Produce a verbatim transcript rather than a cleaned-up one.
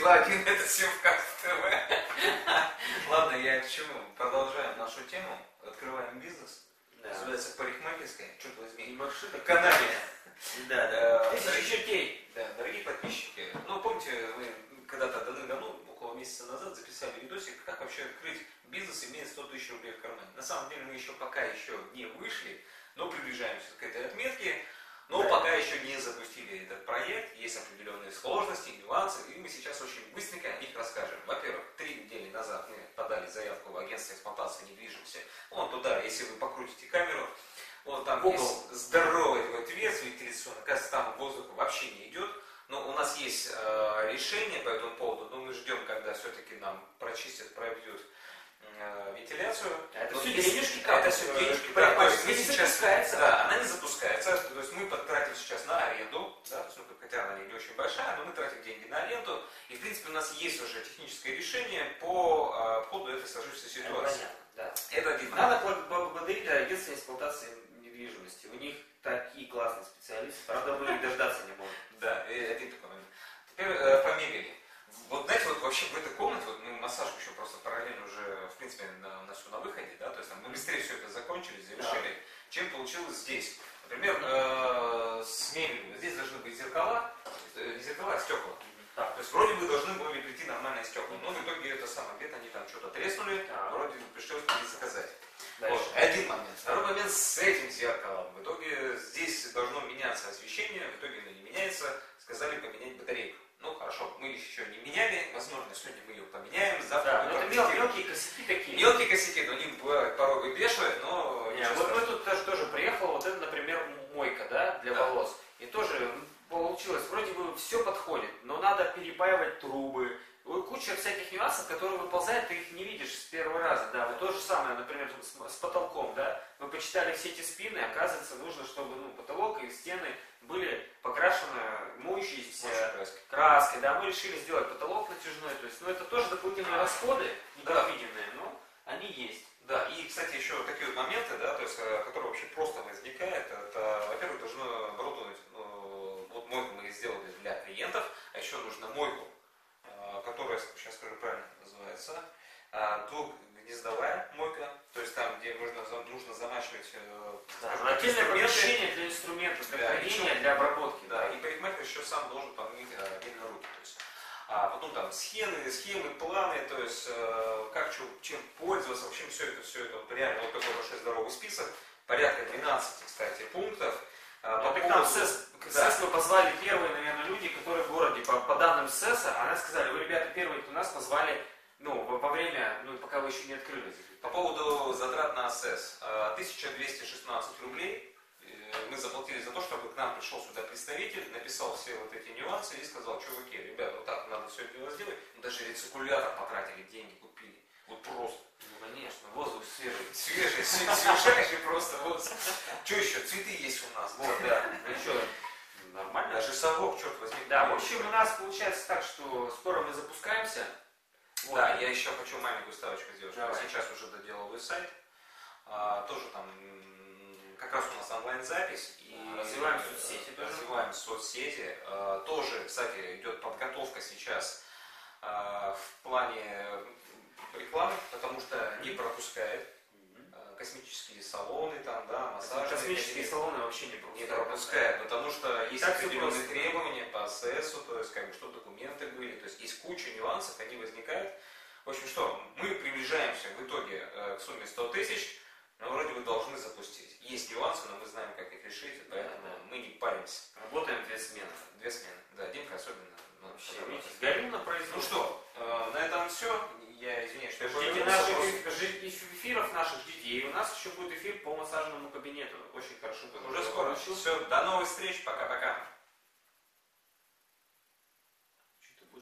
один это Севказ ТВ. Ладно, я к чему? Продолжаем нашу тему. Открываем бизнес. Да. Называется парикмахерская. Черт возьми. И маршруты. Канале. Да, да. Тысячи чертей. Да, дорогие подписчики. Ну, помните, мы когда-то давно, около месяца назад, записали видосик, как вообще открыть бизнес, имея сто тысяч рублей в кармане. На самом деле мы еще пока еще не вышли, но приближаемся к этой отметке. Но да. Пока еще не запустили этот проект, есть определенные сложности, нюансы, и мы сейчас очень быстренько о них расскажем. Во-первых, три недели назад мы подали заявку в агентство эксплуатации недвижимости. Вон туда, если вы покрутите камеру, вот там Google. Есть здоровый такой ответ вентиляционный, оказывается, там воздух вообще не идет. Но у нас есть э, решение по этому поводу, но мы ждем, когда все-таки нам прочистят, проведут э, вентиляцию. Это но все есть, денежки, это все денежки, да, то есть не сейчас, запускается. Да, она не запускается, то есть мы потратим сейчас на аренду, да, то есть, ну, хотя она не очень большая, но мы тратим деньги на аренду, и в принципе у нас есть уже техническое решение по э, ходу этой сложившейся ситуации. Да. Это один Надо поблагодарить агентство эксплуатации недвижимости. У них такие классные специалисты, правда мы их дождаться не можем. Да, один такой момент. Теперь э, по мебели. Вот знаете, вот вообще в этой комнате, вот мы массаж еще просто параллельно уже, в принципе, на, на все на выходе, да, то есть там, мы быстрее все это закончили, завершили, да. Чем получилось здесь. Например, э, с мебелью. Здесь должны быть зеркала, э, не зеркала, а стекла. Да. То есть вроде бы должны были прийти нормальные стекла, но в итоге это самое, где-то они там что-то треснули, да. Вроде бы пришлось заказать. Вот. Один момент. Второй момент с этим зеркалом. В итоге здесь должно меняться освещение, в итоге оно не меняется, сказали поменять батарейку. Ну хорошо, мы еще не меняли, возможно, сегодня мы ее поменяем, завтра да, мы это мел, мелкие косяки такие. Мелкие косяки, но они бывают, порой выбешивают, но... Не, вот мы тут тоже, тоже приехал, вот это, например, мойка, да, для да. волос. И тоже получилось, вроде бы все подходит, но надо перепаивать трубы. Куча всяких нюансов, которые выползают, ты их не видишь с первого раза, да, вот то же самое, например, с, с потолком, да, мы почитали все эти спины, оказывается, нужно, чтобы, ну, потолок и стены были покрашены моющейся краской. краской, да, мы решили сделать потолок натяжной, то есть, ну, это тоже дополнительные расходы, непредвиденные, да. Но они есть. Да, и, кстати, еще такие вот моменты, да, то есть, которые вообще просто возникают, это, во-первых, должно оборудовать, ну, вот мойку мы сделали для клиентов, а еще нужно мойку, которая, сейчас скажу правильно, называется, двухгнездовая мойка, то есть там, где нужно, нужно замачивать да, отдельное помещение для инструментов, для да, хранения, для обработки. Да, и парикмахер еще сам должен помыть отдельно руки. То есть, а потом там схемы, схемы, планы, то есть как чем, чем пользоваться, в общем, все это, все это, вот, реально вот такой большой здоровый список, порядка двенадцати, кстати, пунктов. По так нам СЭС, да. СЭС мы позвали первые, наверное, люди, которые в городе, по, по данным СЭСа, а нас сказали, вы, ребята, первые, кто нас позвали, ну, во, во время, ну, пока вы еще не открылись. По поводу затрат на СЭС, тысяча двести шестнадцать рублей мы заплатили за то, чтобы к нам пришел сюда представитель, написал все вот эти нюансы и сказал, чуваки, ребята, вот так надо все это дело сделать, мы даже рециркулятор потратили, деньги купили, вот просто. Ну, конечно, воздух свежий. Свежий, свежайший просто воздух. Что еще? Цветы есть у нас. Вот, да. Ну что, нормально? Даже совок, черт возьми. Да, в общем, у нас получается так, что скоро мы запускаемся. Вот. Да, я еще хочу маленькую ставочку сделать. Давай. Сейчас уже доделываю сайт. А, тоже там, как раз у нас онлайн-запись. И развиваем соцсети. Развиваем соцсети. А, тоже, кстати, идет подготовка сейчас а, в плане рекламы, потому что не пропускает mm-hmm. космические салоны, там, да, массажи. Космические салоны вообще не пропускают. Не пропускает, потому что есть так определенные требования по СЭСу, то есть, как бы, что документы были, то есть, есть куча нюансов, они возникают. В общем, что, мы приближаемся в итоге э, к сумме сто тысяч, но вроде бы должны запустить. Есть нюансы, но мы знаем, как их решить, поэтому да, да. мы не паримся. Работаем две смены. Две смены, да, Димка особенно. Ну, горю на производство. Ну что, э, на этом все. Я извиняюсь, что ждите я наших эфиров наших, ждите. И у нас еще будет эфир по массажному кабинету. Очень хорошо. Уже скоро. Все, до новых встреч. Пока-пока.